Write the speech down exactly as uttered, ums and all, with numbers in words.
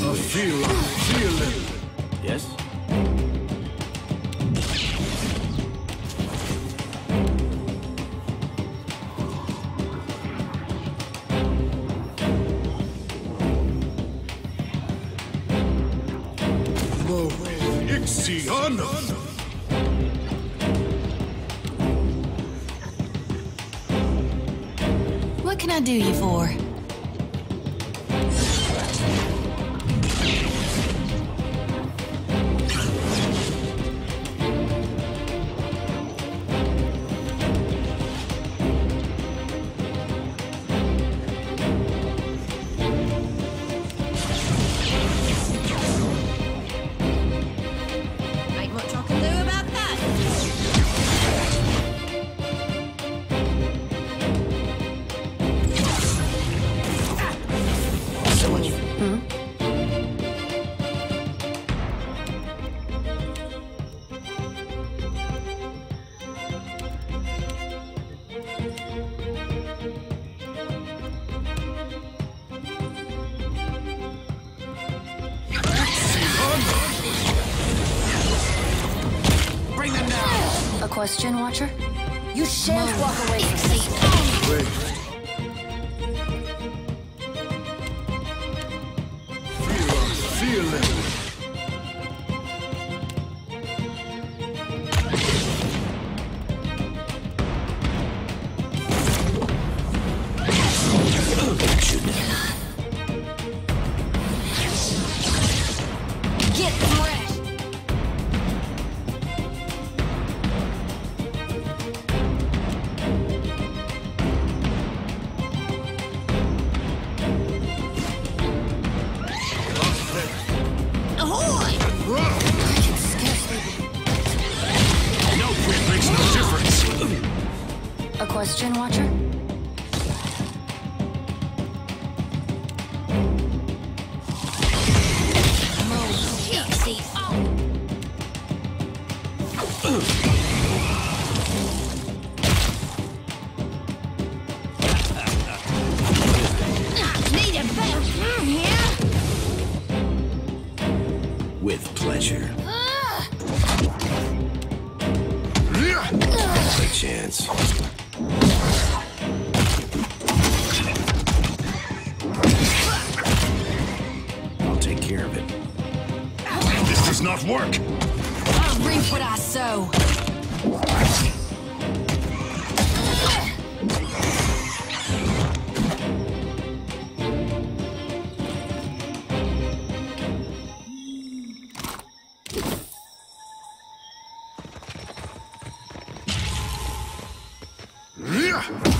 A feel, feeling. Yes? Ixion. What can I do you for? Ain't much I can do about that. Bring them down! A question, Watcher? You shan't walk away from me. Wait. Feel, feeling. Get threshed. Ahoy! I can scarcely... No quit makes no difference. A question, Watcher? Pixie. Need a better plan here. With pleasure. Ah. Take a chance. I'll take care of it. This does not work. I'll reap what I sow. Yeah.